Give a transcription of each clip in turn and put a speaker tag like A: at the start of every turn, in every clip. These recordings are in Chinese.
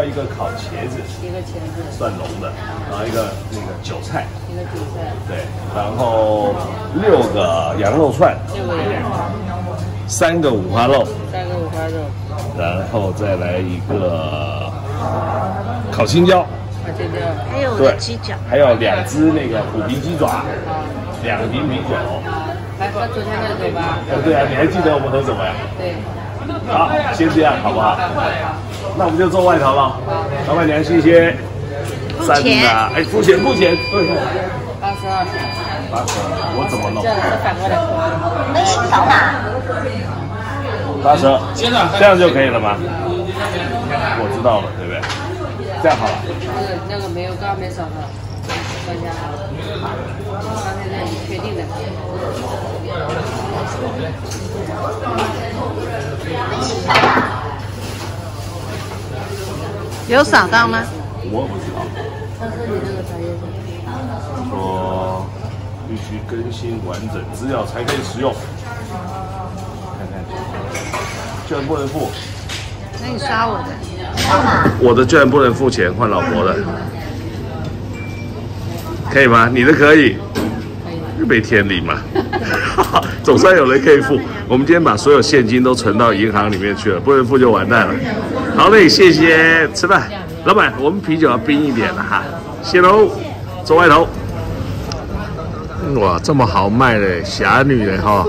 A: 要一个烤茄子，
B: 一个茄子，
A: 蒜蓉的，然后一个那个韭菜，
B: 一个韭菜，
A: 对，然后6个羊肉串
B: 6个羊肉
A: ，3个五花肉
B: ，3个五花肉，
A: 然后再来一个烤青椒，
B: 这个
C: 还有我的鸡脚，
A: 还有2只那个虎皮鸡爪，2瓶啤酒。
B: 还喝昨天那个吧？
A: 对啊，你还记得我们喝什么呀？
B: 对。
A: 好，先这样好不好？那我们就做外头了。老板娘，谢谢。
C: 付钱。
A: 哎，付钱。对。
B: 82。
A: 我怎么弄？
B: 这样是反过来。
C: 微信扫码。
A: 82，这样就可以了吗？我知道了，对不对？这样好了。
B: 那个没有，刚刚没扫到。专家好。刚才那你确定的。
C: 有扫到吗？
A: 我不知道。
B: 他说你那个专业是？
A: 说必须更新完整资料才可以使用。看看，居然不能付。
C: 那你刷我的。
A: 我的居然不能付钱，换老婆的，可以吗？你的可以。没天理嘛，总算有人可以付。我们今天把所有现金都存到银行里面去了，不能付就完蛋了。好嘞，谢谢，吃饭。老板，我们啤酒要冰一点的哈，谢喽。走外头。哇，这么好卖的侠女的哈，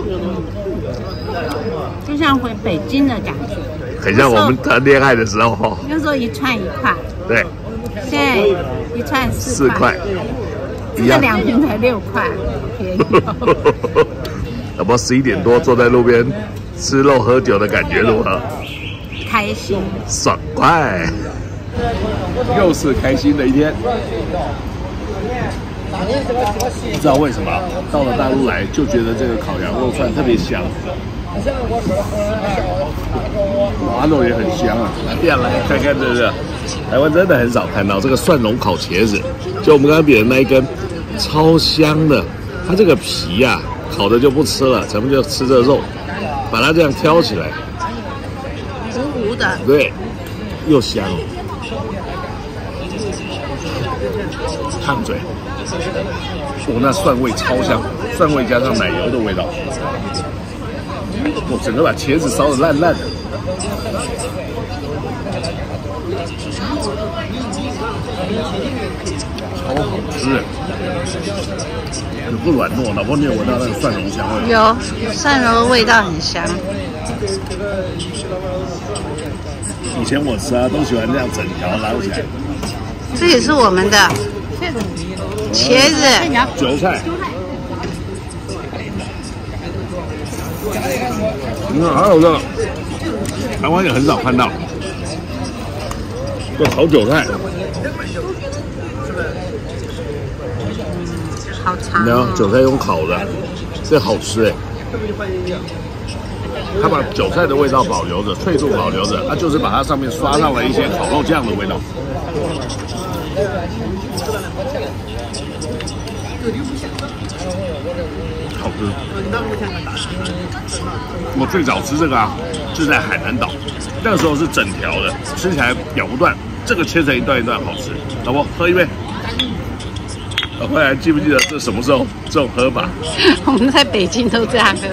C: 就像回北京的感觉，
A: 很像我们谈恋爱的时候。
C: 那时候1串1块，
A: 对，
C: 现在1串4块。这个2瓶才6块，便宜。
A: 老婆11点多坐在路边吃肉喝酒的感觉如何？
C: 开心，
A: 爽快，又是开心的一天。不知道为什么到了大陆来就觉得这个烤羊肉串特别香，滑肉也很香啊。来店来看看这个，台湾真的很少看到这个蒜蓉烤茄子，就我们刚刚比的那一根。超香的，它这个皮呀、烤的就不吃了，咱们就吃这肉，把它这样挑起来，
C: 糊糊的，
A: 对，又香，烫嘴，那蒜味超香，蒜味加上奶油的味道，我整个把茄子烧得烂烂的，超好吃。不软糯，老婆你有闻到那个蒜蓉香味？
C: 有，蒜蓉的味道很香。
A: 以前我吃啊，都喜欢这样整条捞起来。
C: 这也是我们的茄子、
A: 韭菜。还有个台湾也很少看到，这炒韭菜。
C: 好长、
A: 然后韭菜用烤的，这好吃哎。它把韭菜的味道保留着，脆度保留着，它就是把它上面刷上了一些烤肉酱的味道。好吃。我最早吃这个啊，是在海南岛，那个时候是整条的，吃起来咬不断。这个切成一段一段，好吃。老婆，喝一杯。老婆还记不记得这什么时候这种喝法？
C: 我们在北京都这样喝。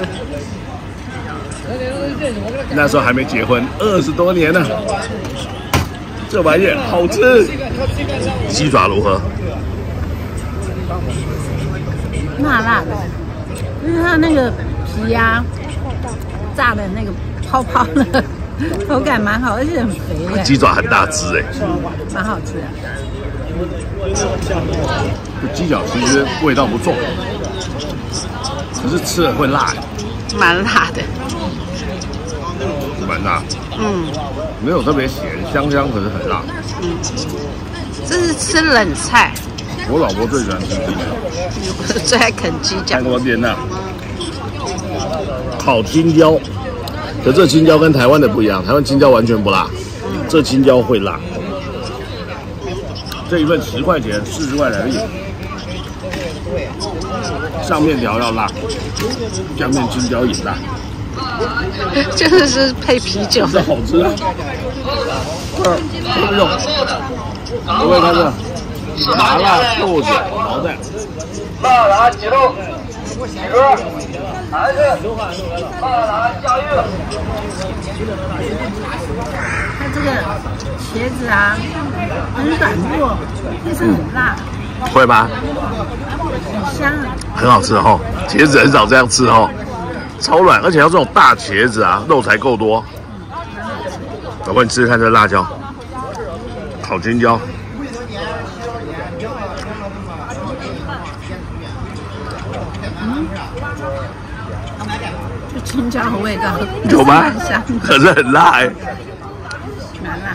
A: 那时候还没结婚，20多年了。这玩意儿好吃。鸡爪如何？
C: 辣辣的，就是它那个皮啊，炸的那个泡泡的，口感蛮好，而且很肥的。
A: 鸡爪很大只哎，
C: 蛮好吃的。
A: 鸡脚其实味道不重，可是吃了会辣，
C: 蛮辣的，
A: 蛮辣。
C: 嗯，
A: 没有特别咸，香香可是很辣。
C: 嗯，这是吃冷菜。
A: 我老婆最喜欢吃鸡脚，
C: 我最爱啃鸡脚。
A: 泰国店那烤青椒，可这青椒跟台湾的不一样，台湾青椒完全不辣，这青椒会辣。这一份10块钱，40块人民币。上面条要辣，下面青椒也辣。
C: 就是配啤酒
A: 这好吃啊！这种，各位看这麻辣豆角毛蛋，
D: 辣辣鸡肉，鸡肉，还是辣辣酱油。
C: 它这个茄子啊，很软糯，但是很辣，
A: 会吗？
C: 很香啊。
A: 很好吃哦，茄子很少这样吃哦，超软，而且要这种大茄子啊，肉才够多。我帮你吃吃看这辣椒，烤青椒。
C: 就青椒的味道，
A: 有吗
C: 很香？
A: 可是很辣哎、
C: 蛮辣。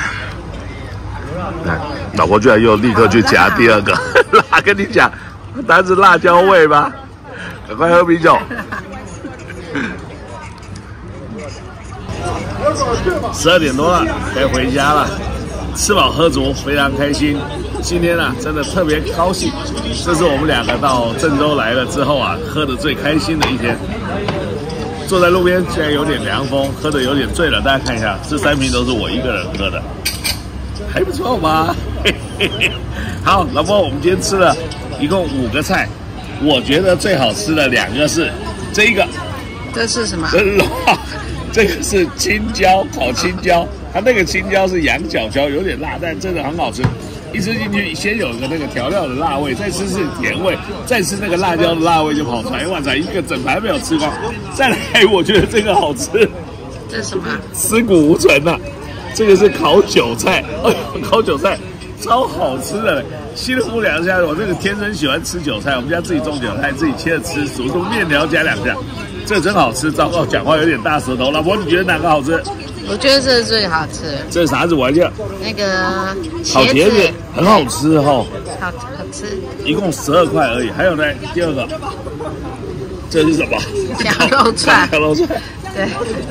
A: 来，老婆居然又立刻去夹第二个辣，跟你讲，它是辣椒味吗？赶快喝啤酒。12点多了，该回家了。吃饱喝足，非常开心。今天啊，真的特别高兴，这是我们两个到郑州来了之后啊，喝的最开心的一天。坐在路边，现在有点凉风，喝的有点醉了。大家看一下，这3瓶都是我一个人喝的，还不错吧？嘿嘿嘿。好，老婆，我们今天吃了一共5个菜，我觉得最好吃的2个是这一个，
C: 这是什么？
A: 这个是青椒，烤青椒，它那个青椒是羊角椒，有点辣，但真的很好吃。一吃进去，先有一个那个调料的辣味，再吃是甜味，再吃那个辣椒的辣味就跑出来。哇塞，一个整盘没有吃光。再来，我觉得这个好吃，
C: 这是什么？
A: 尸骨无存呐、这个是烤韭菜，烤韭菜超好吃的。稀里糊涂2下，我这个天生喜欢吃韭菜，我们家自己种韭菜，自己切着吃，煮成面条加2下，这真好吃。糟糕，讲话有点大舌头。老婆，你觉得哪个好吃？
C: 我觉得这是最好吃。
A: 这是啥子玩意儿？
C: 那个
A: 烤茄子很好吃哦，
C: 好吃，
A: 一共12块而已。还有呢，第2个，这是什么？
C: 羊肉串。
A: 羊肉串。
C: 对。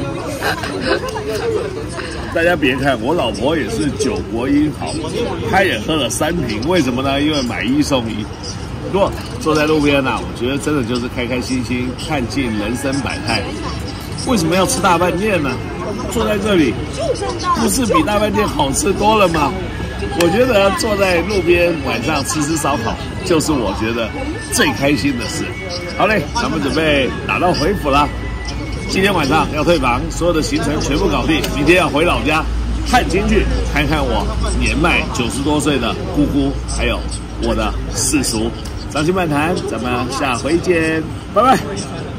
A: 大家别看，我老婆也是9国英豪，她也喝了3瓶。为什么呢？因为买1送1。不过坐在路边啊，我觉得真的就是开开心心，看尽人生百态。为什么要吃大饭店呢？坐在这里，不是比大饭店好吃多了吗？我觉得坐在路边晚上吃烧烤，就是我觉得最开心的事。好嘞，咱们准备打道回府了。今天晚上要退房，所有的行程全部搞定。明天要回老家探亲去，看看我年迈90多岁的姑姑，还有我的4叔。张鑫漫谈，咱们下回见，拜拜。